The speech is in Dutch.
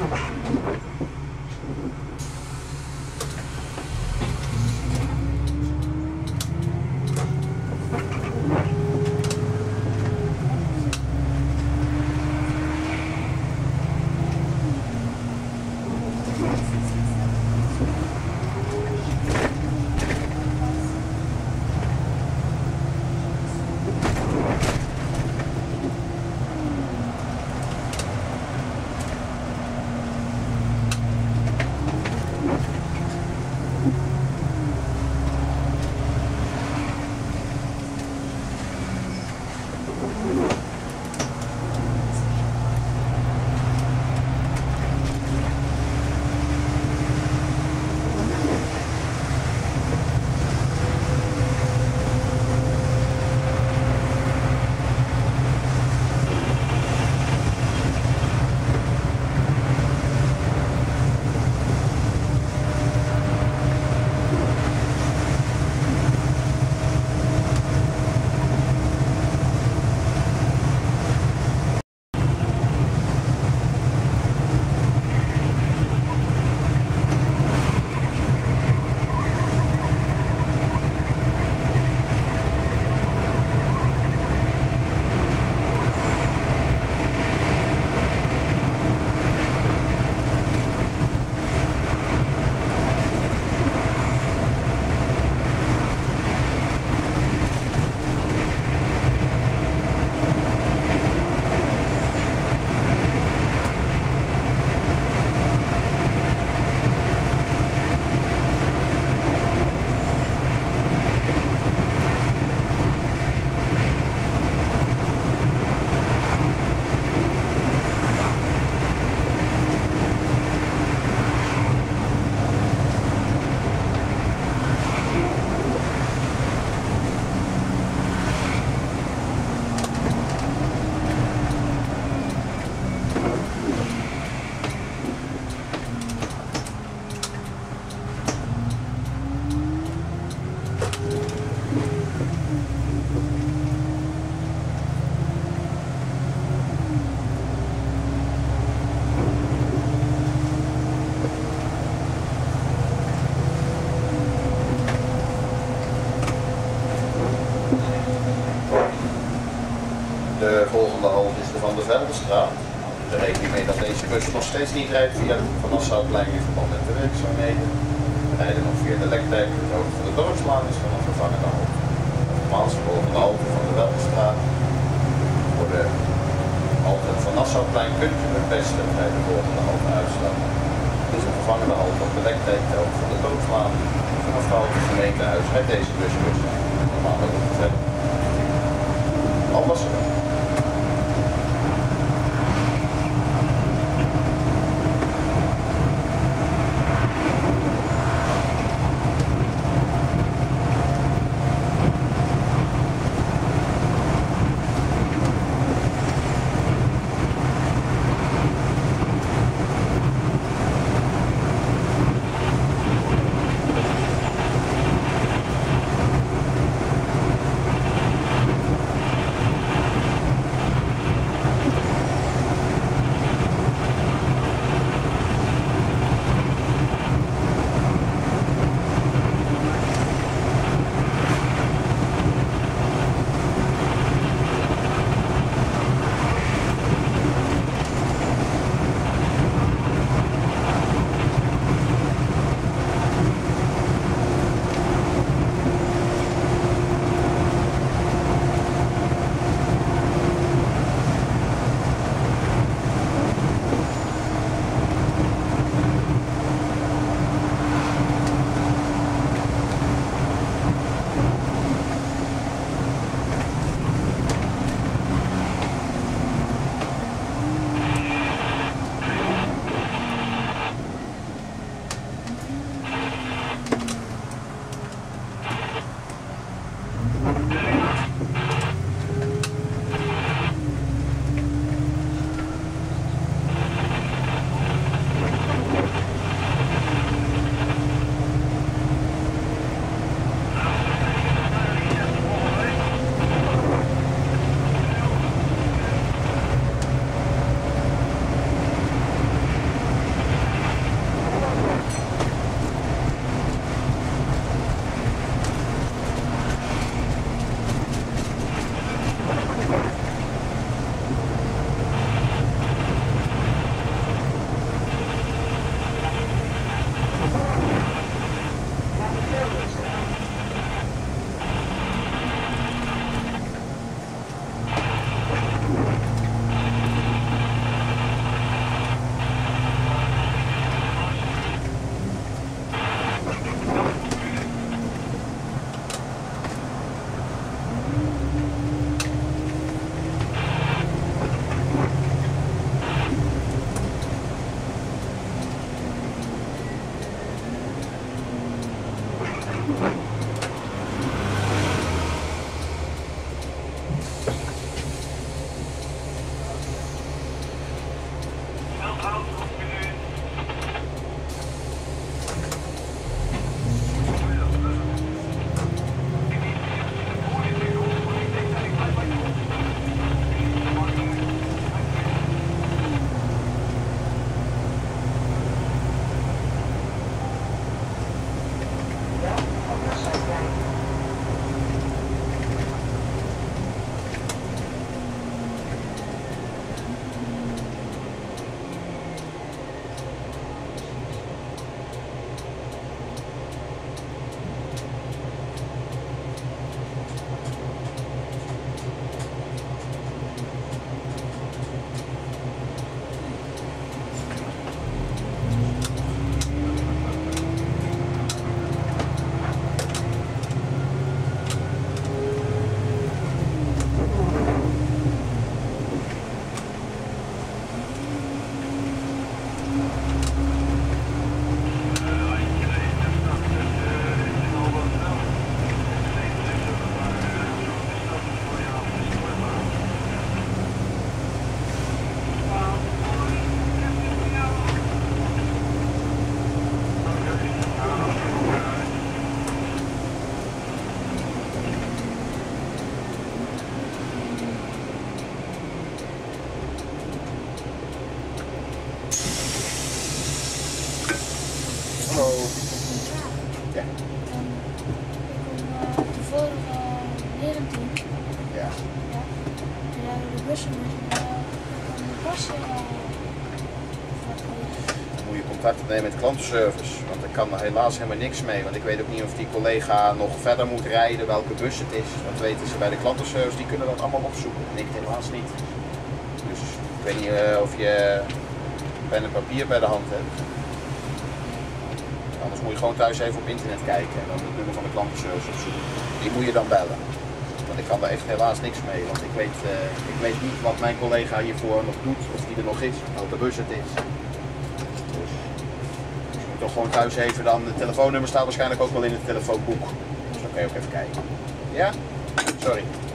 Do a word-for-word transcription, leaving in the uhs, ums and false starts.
De volgende halte is de Van der Veldenstraat. We rekenen mee dat deze bus nog steeds niet rijdt via de Van Nassauplein in verband met de werkzaamheden. We rijden nog via de Lektijk. De hoogte van de dorpslaan is van een vervangende halte. Nogmaals, de volgende halte van de Veldenstraat. Voor de halte Van Nassauplein kunt u het beste bij de volgende halte uitstappen. Het is een vervangende halte op de Lektijk, de hoogte van de dorpslaan. Vanaf de halte gemeentehuis rijdt deze bus weer normaal ook verder. Alles. als je... Dan moet je contact opnemen met de klantenservice, want ik kan er helaas helemaal niks mee. Want ik weet ook niet of die collega nog verder moet rijden, welke bus het is. Dat weten ze bij de klantenservice, die kunnen dat allemaal opzoeken. En ik helaas niet. Dus ik weet niet uh, of je pen en papier bij de hand hebt. Anders moet je gewoon thuis even op internet kijken en dan het nummer van de klantenservice opzoeken. Die moet je dan bellen. Want ik kan daar echt helaas niks mee, want ik weet, uh, ik weet niet wat mijn collega hiervoor nog doet, of die er nog is, welke bus het is. Dus je moet toch gewoon thuis even dan, het telefoonnummer staat waarschijnlijk ook wel in het telefoonboek. Dus dan kan je ook even kijken. Ja? Sorry.